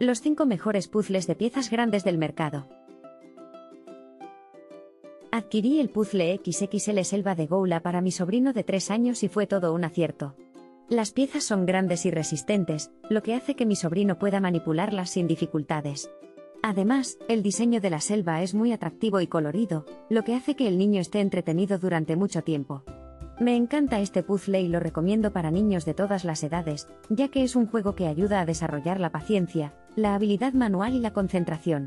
Los 5 mejores puzzles de piezas grandes del mercado. Adquirí el puzzle XXL Selva de Goula para mi sobrino de 3 años y fue todo un acierto. Las piezas son grandes y resistentes, lo que hace que mi sobrino pueda manipularlas sin dificultades. Además, el diseño de la selva es muy atractivo y colorido, lo que hace que el niño esté entretenido durante mucho tiempo. Me encanta este puzzle y lo recomiendo para niños de todas las edades, ya que es un juego que ayuda a desarrollar la paciencia, la habilidad manual y la concentración.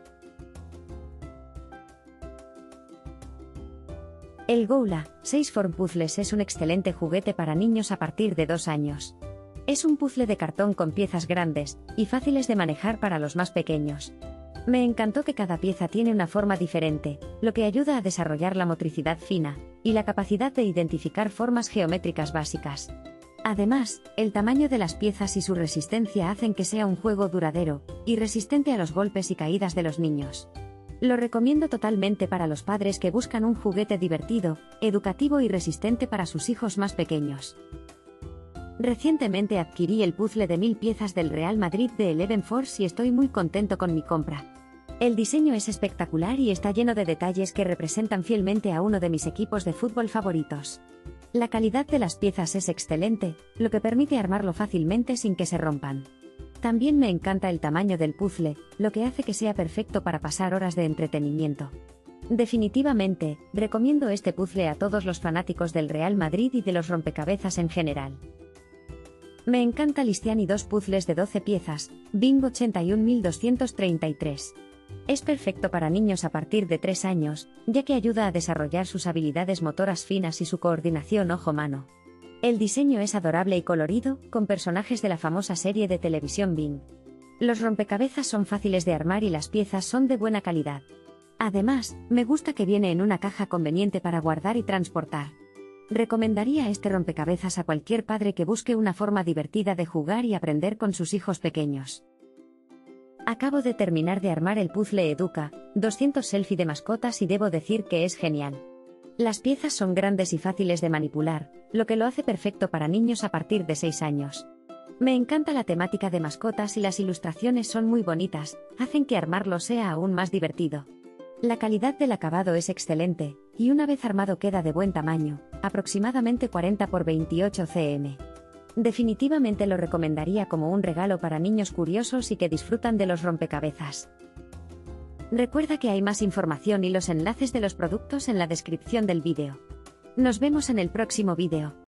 El Goula 6 Form Puzzles es un excelente juguete para niños a partir de 2 años. Es un puzzle de cartón con piezas grandes y fáciles de manejar para los más pequeños. Me encantó que cada pieza tiene una forma diferente, lo que ayuda a desarrollar la motricidad fina y la capacidad de identificar formas geométricas básicas. Además, el tamaño de las piezas y su resistencia hacen que sea un juego duradero y resistente a los golpes y caídas de los niños. Lo recomiendo totalmente para los padres que buscan un juguete divertido, educativo y resistente para sus hijos más pequeños. Recientemente adquirí el puzzle de 1000 piezas del Real Madrid de Eleven Force y estoy muy contento con mi compra. El diseño es espectacular y está lleno de detalles que representan fielmente a uno de mis equipos de fútbol favoritos. La calidad de las piezas es excelente, lo que permite armarlo fácilmente sin que se rompan. También me encanta el tamaño del puzzle, lo que hace que sea perfecto para pasar horas de entretenimiento. Definitivamente, recomiendo este puzzle a todos los fanáticos del Real Madrid y de los rompecabezas en general. Me encanta Listiani 2 puzzles de 12 piezas, Bing 81233. Es perfecto para niños a partir de 3 años, ya que ayuda a desarrollar sus habilidades motoras finas y su coordinación ojo-mano. El diseño es adorable y colorido, con personajes de la famosa serie de televisión Bing. Los rompecabezas son fáciles de armar y las piezas son de buena calidad. Además, me gusta que viene en una caja conveniente para guardar y transportar. Recomendaría este rompecabezas a cualquier padre que busque una forma divertida de jugar y aprender con sus hijos pequeños. Acabo de terminar de armar el puzzle Educa 200 Selfie de mascotas y debo decir que es genial. Las piezas son grandes y fáciles de manipular, lo que lo hace perfecto para niños a partir de 6 años. Me encanta la temática de mascotas y las ilustraciones son muy bonitas, hacen que armarlo sea aún más divertido. La calidad del acabado es excelente, y una vez armado queda de buen tamaño, aproximadamente 40 x 28 cm. Definitivamente lo recomendaría como un regalo para niños curiosos y que disfrutan de los rompecabezas. Recuerda que hay más información y los enlaces de los productos en la descripción del vídeo. Nos vemos en el próximo vídeo.